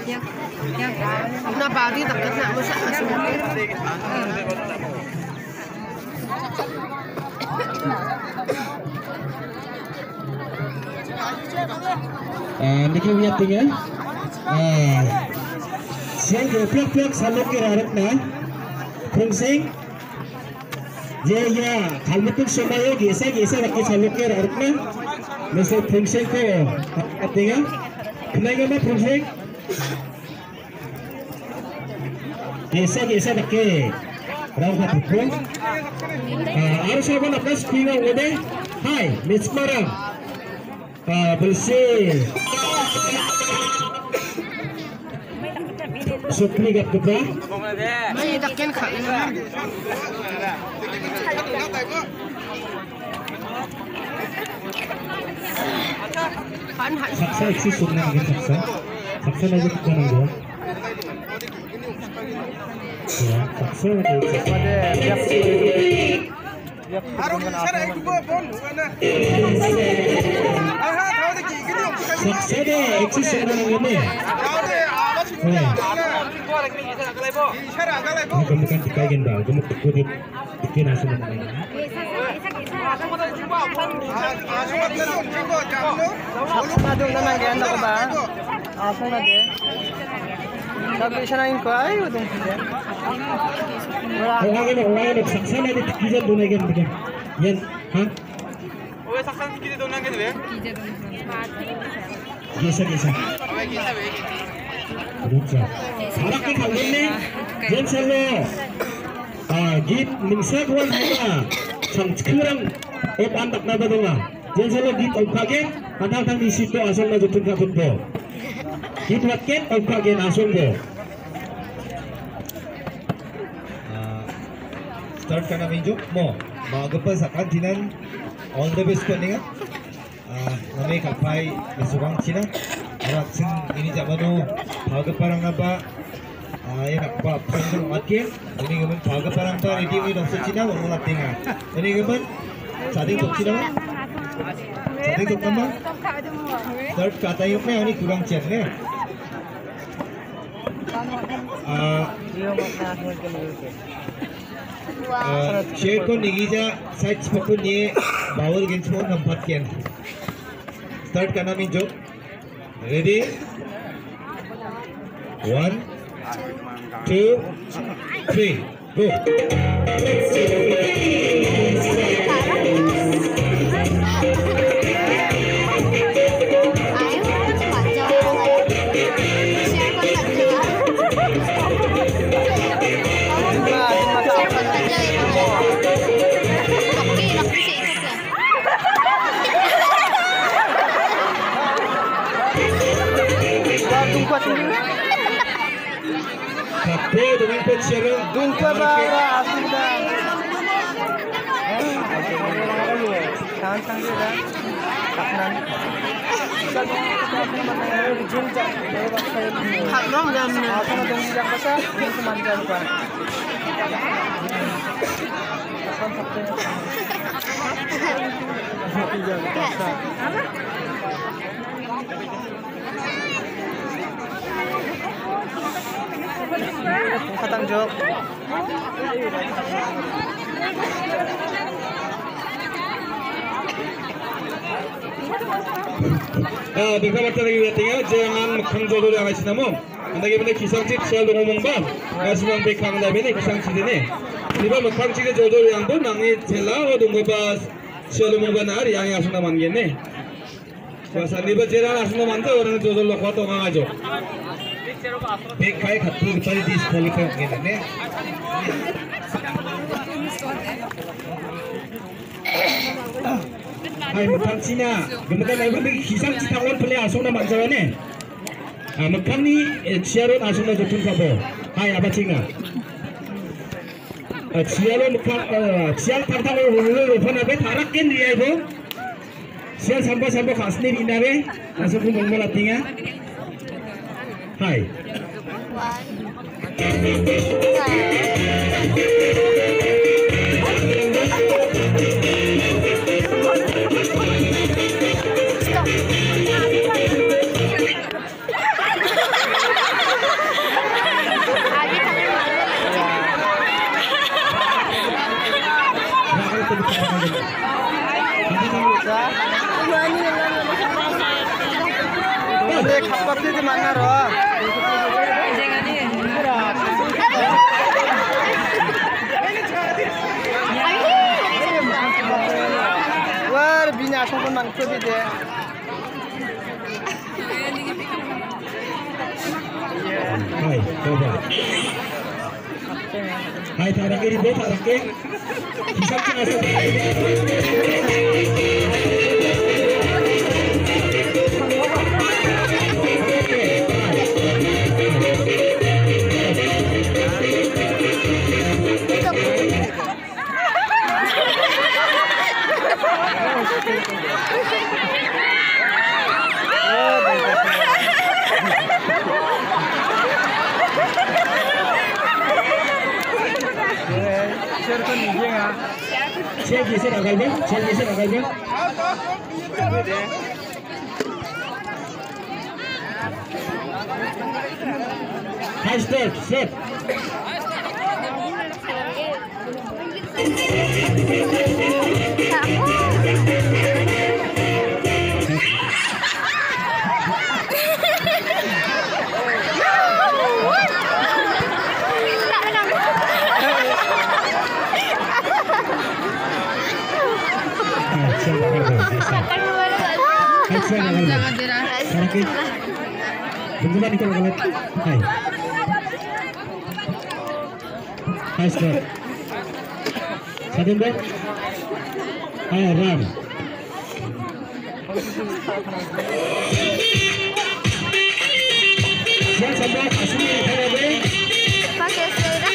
Nah, pagi dekat nak masak niki lihat tinggal. Siang kepiak-piak salok kirarat na. Fungsing. Ya, kalau tu semua gesa lagi salok kirarat na. Mesti fungsing ko tinggal. Kenapa mah fungsing? Gesa lagi. Berapa tu? Harus apa nak plus pinga udah? Hai, Miss Marang. Bersih. Sukli kat kita. Mai dakin khak ni. Saksa iksi sunna lagi saksa. Saksa lagi kita nunggu. Ya, saksa lagi. Saksa deh iksi sunna lagi. Kemudian dikaitkan dah, kemudian bikin asam lagi. Adong naman ganda ko ba? Asa na de. Sabi siya na yung ko ay udong sila. Orang saksa na di kijan doon lagi mungkin. Yan, ha? Oke saksa kijan doon lagi deh. Gesa. Betul. Sarak ke kalau ni, jangan selalu git ningsak wan juga. Kurang antak nada donga. Jangan selalu git opkagen, tang di situ asal na jutun katun bo. Git watken opkagen asal bo. Start ka na medyo mo. Bago pa sa kantinan, all the best ko niya. Namay kapay nasukang China. Sing ini zaman baga parang apa? Yan apa? Panggung akhir. Ini kemudian baga parang tu ready ini doktor China orang mulat tengah. Ini kemudian sading doktor China. Sading doktor mana? Third kata yang mana ini kurang cian ni. Share ko nigija side spot ni bawal gens mo nampak kian. Start ka namin joke. Ready? 1, 2, 3, go. Kapo dengan penciaran Dungpa bara asunda. Sang dia. Taknan. Khak dong jam ni. Ako na dong dijak basa, yung kumandan pa. Katang joke. Bika baca lagi tinggal jangan makan jodoh yang asyik namun. Anda kita kisah cip selalu ngomong bang, asyik bika anda bini kisah cip ini. Tiba makan cip jodoh yang pun nangis celah atau dungkabas selalu ngomong hari yang asyik naman gini. Pasal tiba celah asyik naman tu orang jodoh lokal tu orang ajo. Bik kai khatu kita disqualify gini. Hai makan Cina, kemudian ibu bagi kisah cita orang pelai asal nama macam ni. Makan ni ciaran asal nama jatuh kabo. Hai apa Cina? Ciaran makan cial tentang orang apa nak tarak kan dia ibu? Cial sampai khasnya ini nabe asal pun mula tinggal. Hai. Itu di mana, Ro? Wah, bina songkon mangko bide. Hai, coba. Hai, tarik ke ribet, tarik ke. Bisa masuk. Saya geser agaknya, Hai, stop. Bentukan itu kalau hai. Hai, stop. Satu dua. Hai, run. Siap sampai asli hai. Pakai sepeda.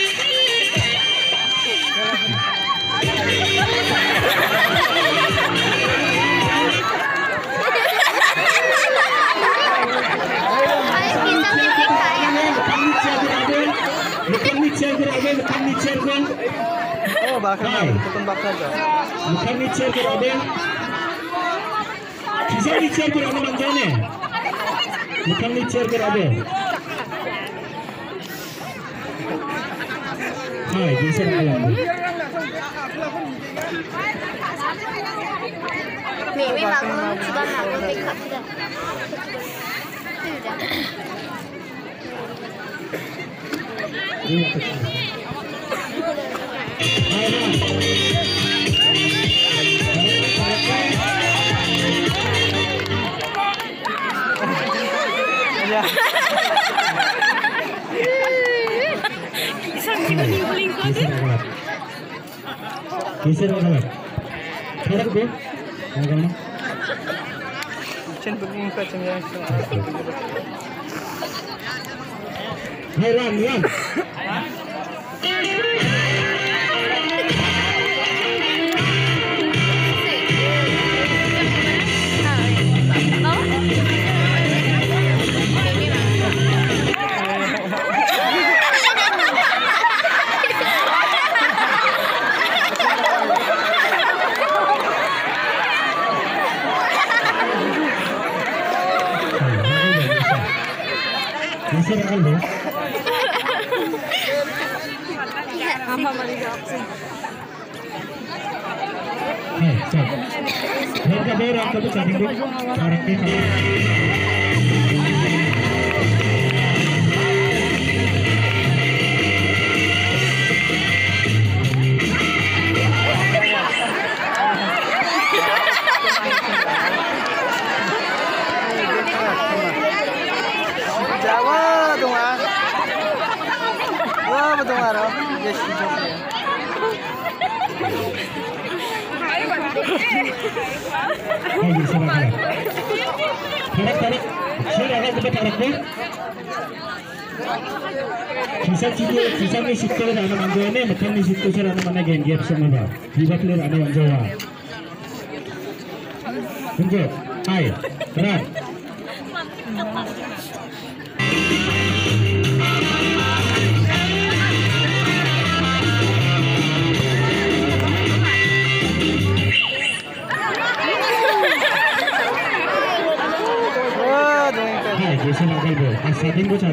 Oh, bakal ketembak saja. Bukan nicer berada. Bisa nicer berada manjane. Bukan nicer berada. Hai, bisa alam. Mimi bangun sudah bangun dekat sudah. Geser banget. Tarik deh. Agak Cen begini kacang yang. Hai, run. Geser agak deh. Hai, stop. Harga berapa kamu cari dulu? Tarik ke kanan. Jawa dong ah. Wah, betul ngaro. Yes, jawab. Hai, geser agak. Tarik. Saya agak cepat tarik deh. Sisa ni situ ada anak manjawa ni, macam ni situ saya anak mana gengger semua dah. Tiba keluar anak manjawa. Tunjuk. Hai, berat. Hai, geser agak deh. Chatting bu.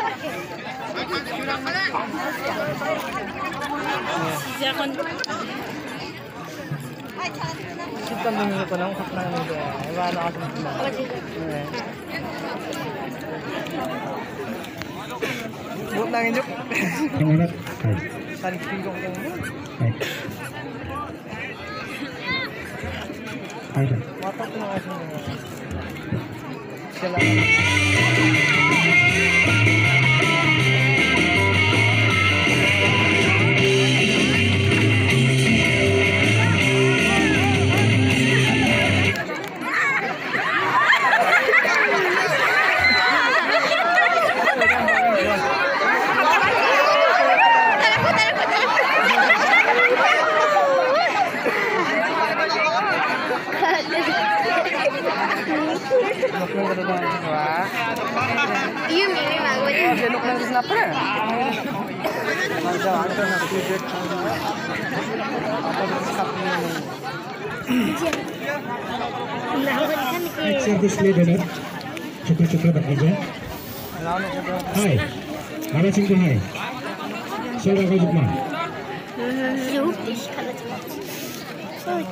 Kita menunggu penang kakak ni dia. Ewan aku semua. nangin juk. Semangat. Hai. Tarik pinggong ko. Hai. Hai. Mata ko na asin. Sila. Iya mimi bagus. Look lang sa snapper. Manja ang na favorite. Next service leader. Cukup bekerja. Hai. Mana singgung hai? Siapa kau jumpa? Yuk, kalau cepat. Oh,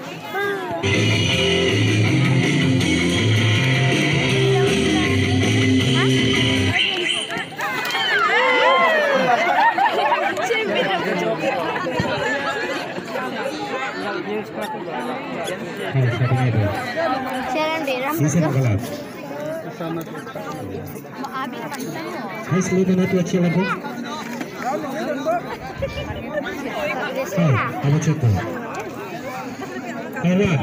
Hai, siapa itu? Sharon Dera. Ini siapa kalah? Hai, selain itu aja lagu. Hai, apa cerita? Hai, Ran.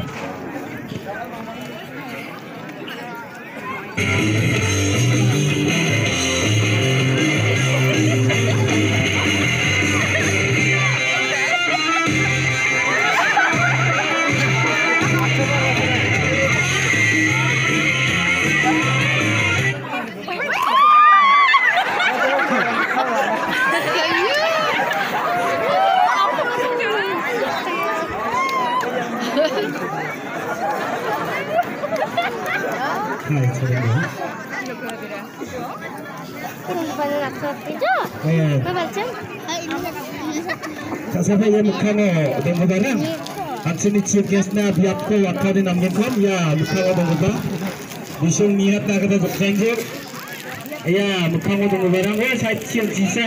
Hai, saudara. Pada nak kerja. Hai. Baca. Kasih yang mukanya dengan barang. Action chief guest na biar ko waktu di namanya kan ya mukanya dengan barang. Bisung niat nak kita berjanji. Ya mukanya dengan barang. Wah saya chief sisa.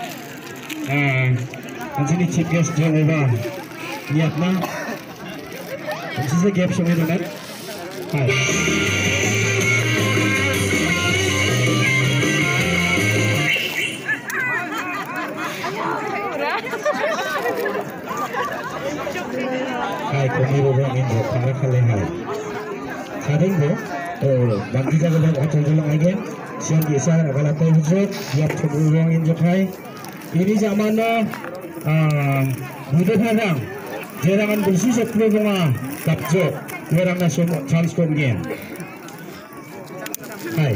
Action chief guest jangan barang. Niat na. Sisa gap semua dengan. Hai. Hai, kami berbuat ini, kami kalian hai. Kadang tu, bagi jaga bang acung julang lagi. Siang biasa, kalau tahu betul, dia cukup orang ini hai. Ini zaman muda padang, jerangan bersih sepuluh bunga, kapjo, jerangan semua transform game. Hai.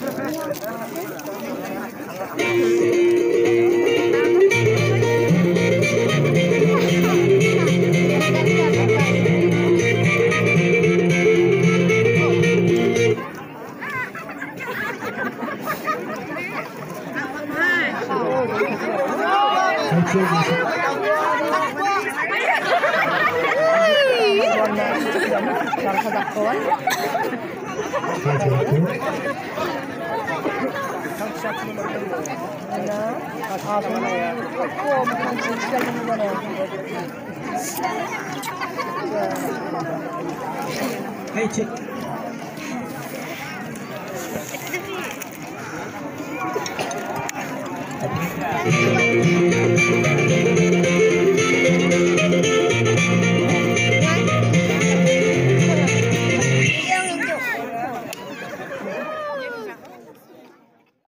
Hey, cik. Thank you.